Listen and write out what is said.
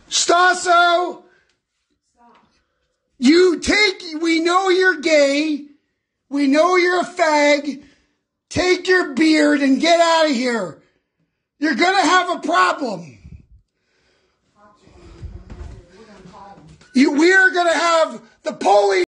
Stasso! We know you're gay. We know you're a fag. Take your beard and get out of here. You're going to have a problem. We are going to have the police.